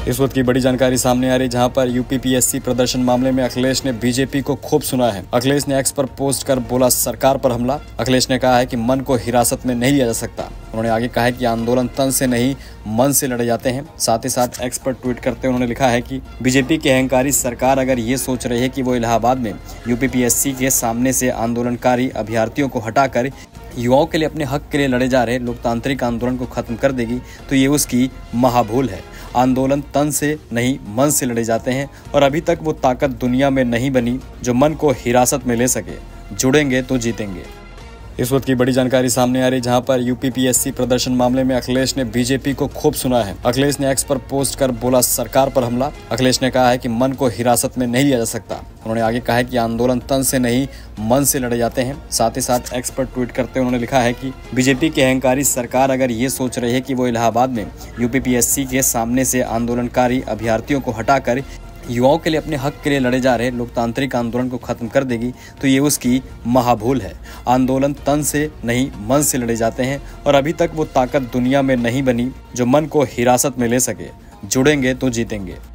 इस वक्त की बड़ी जानकारी सामने आ रही, जहां पर यूपीपीएससी प्रदर्शन मामले में अखिलेश ने बीजेपी को खूब सुना है। अखिलेश ने एक्स पर पोस्ट कर बोला सरकार पर हमला। अखिलेश ने कहा है कि मन को हिरासत में नहीं लिया जा सकता। उन्होंने आगे कहा है कि आंदोलन तन से नहीं मन से लड़े जाते हैं। साथ ही साथ एक्स पर ट्वीट करते उन्होंने लिखा है कि बीजेपी की अहंकारी सरकार अगर ये सोच रही है कि वो इलाहाबाद में यूपीपीएससी के सामने से आंदोलनकारी अभ्यर्थियों को हटाकर युवाओं के लिए अपने हक के लिए लड़े जा रहे लोकतांत्रिक आंदोलन को खत्म कर देगी, तो ये उसकी महाभूल है। आंदोलन तन से नहीं मन से लड़े जाते हैं और अभी तक वो ताकत दुनिया में नहीं बनी जो मन को हिरासत में ले सके। जुड़ेंगे तो जीतेंगे। इस वक्त की बड़ी जानकारी सामने आ रही, जहां पर यूपीपीएससी प्रदर्शन मामले में अखिलेश ने बीजेपी को खूब सुना है। अखिलेश ने एक्स पर पोस्ट कर बोला सरकार पर हमला। अखिलेश ने कहा है कि मन को हिरासत में नहीं लिया जा सकता। उन्होंने आगे कहा है कि आंदोलन तन से नहीं मन से लड़े जाते हैं। साथ ही साथ एक्स पर ट्वीट करते उन्होंने लिखा है कि बीजेपी की अहंकारी सरकार अगर ये सोच रही है कि वो इलाहाबाद में यूपीपीएससी के सामने से आंदोलनकारी अभ्यर्थियों को हटाकर युवाओं के लिए अपने हक के लिए लड़े जा रहे लोकतांत्रिक आंदोलन को खत्म कर देगी, तो ये उसकी महाभूल है। आंदोलन तन से नहीं मन से लड़े जाते हैं और अभी तक वो ताकत दुनिया में नहीं बनी जो मन को हिरासत में ले सके। जुड़ेंगे तो जीतेंगे।